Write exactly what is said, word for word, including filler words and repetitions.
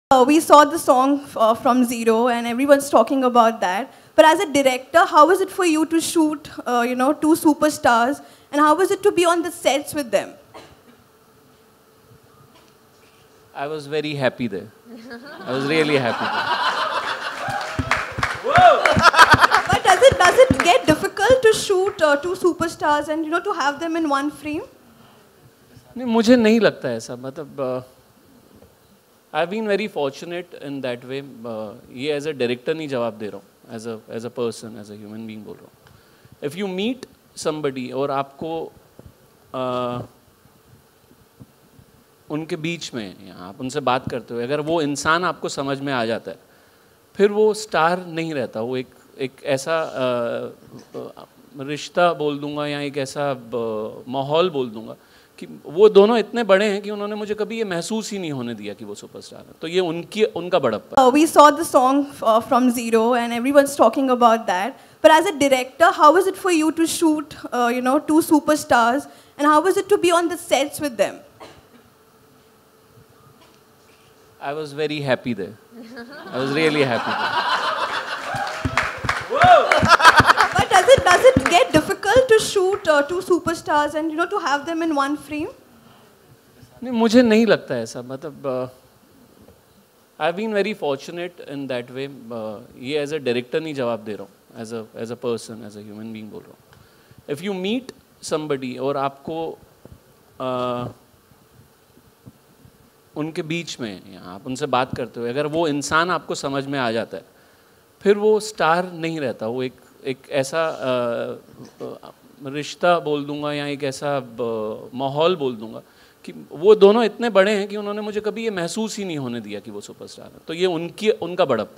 Uh, we saw the song uh, from Zero, and everyone's talking about that. But as a director, how was it for you to shoot, uh, you know, two superstars, and how was it to be on the sets with them? I was very happy there. I was really happy But does it does it get difficult to shoot uh, two superstars and you know to have them in one frame? नहीं, मुझे नहीं लगता ऐसा. मतलब I have been very fortunate in that way. ये as a director नहीं जवाब दे रहा हूँ, as a as a person, as a human being बोल रहा हूँ. इफ़ यू मीट समबडी और आपको uh, उनके बीच में या आप उनसे बात करते हो, अगर वो इंसान आपको समझ में आ जाता है, फिर वो स्टार नहीं रहता. वो एक एक ऐसा uh, रिश्ता बोल दूंगा या एक ऐसा uh, माहौल बोल दूंगा कि वो दोनों इतने बड़े हैं कि उन्होंने मुझे कभी ये महसूस ही नहीं होने दिया कि वो सुपरस्टार है. तो ये उनकी उनका बड़प्पा. Uh, we saw the song uh, from Zero, and everyone's talking about that. But as a director, how was it for you to shoot, uh, you know, two superstars, and how was it to be on the sets with them? I was very happy there. I was really happy there. But does it does it get difficult to shoot uh, two superstars and you know to have them in one frame? नहीं, मुझे नहीं लगता ऐसा. मतलब I have been very fortunate in that way. ये as a director नहीं जवाब दे रहा हूँ, as a as a person, as a human being बोल रहा हूँ. इफ़ यू मीट समबडी और आपको uh, उनके बीच में या आप उनसे बात करते हो, अगर वो इंसान आपको समझ में आ जाता है, फिर वो स्टार नहीं रहता. वो एक एक ऐसा uh, रिश्ता बोल दूंगा या एक ऐसा uh, माहौल बोल दूंगा कि वो दोनों इतने बड़े हैं कि उन्होंने मुझे कभी ये महसूस ही नहीं होने दिया कि वो सुपरस्टार है. तो ये उनकी उनका बड़प्पा.